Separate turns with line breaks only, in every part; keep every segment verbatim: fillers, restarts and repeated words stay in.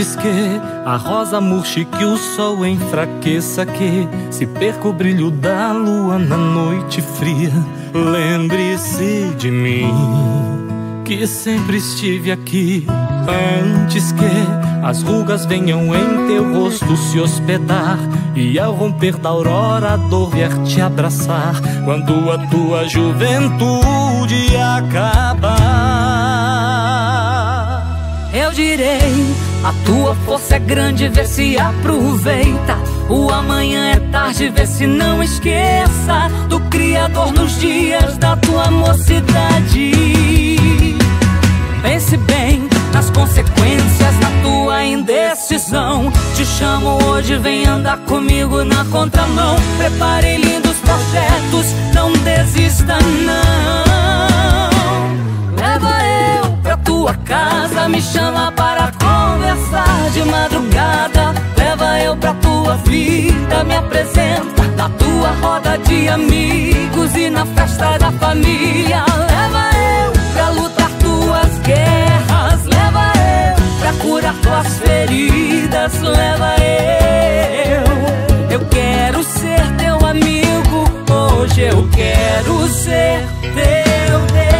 Antes que a rosa murche, que o sol enfraqueça, que se perca o brilho da lua na noite fria, lembre-se de mim, que sempre estive aqui. Antes que as rugas venham em teu rosto se hospedar, e ao romper da aurora a dor vier te abraçar, quando a tua juventude acabar.
Eu direi, a tua força é grande, vê se aproveita. O amanhã é tarde, vê se não esqueça do Criador nos dias da tua mocidade. Pense bem nas consequências, na tua indecisão. Te chamo hoje, vem andar comigo na contramão. Preparei lindos projetos, não desista não. Leva eu pra tua casa, me chama para conversar de madrugada. Leva eu pra tua vida, me apresenta na tua roda de amigos e na festa da família. Leva eu pra lutar tuas guerras, leva eu pra curar tuas feridas, leva eu. Eu quero ser teu amigo, hoje eu quero ser teu Deus.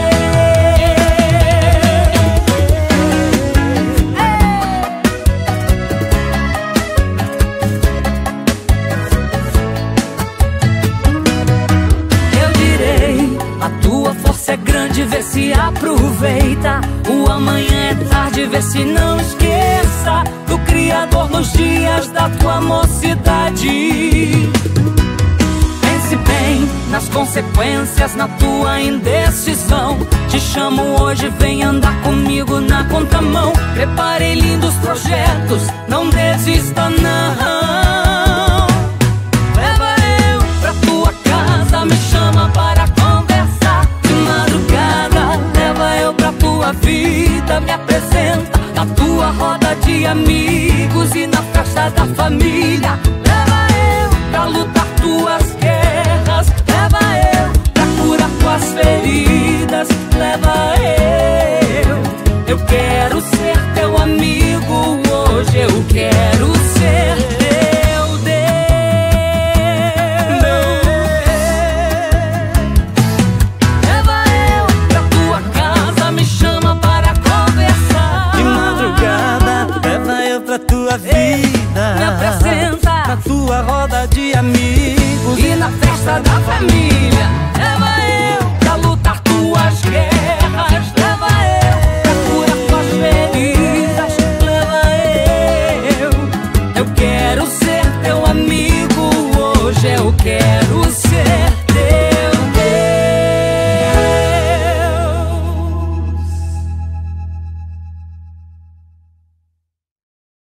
É grande, vê se aproveita. O amanhã é tarde, vê se não esqueça do Criador nos dias da tua mocidade. Pense bem nas consequências, na tua indecisão. Te chamo hoje, vem andar comigo na contramão. Preparei lindos projetos, não desista não.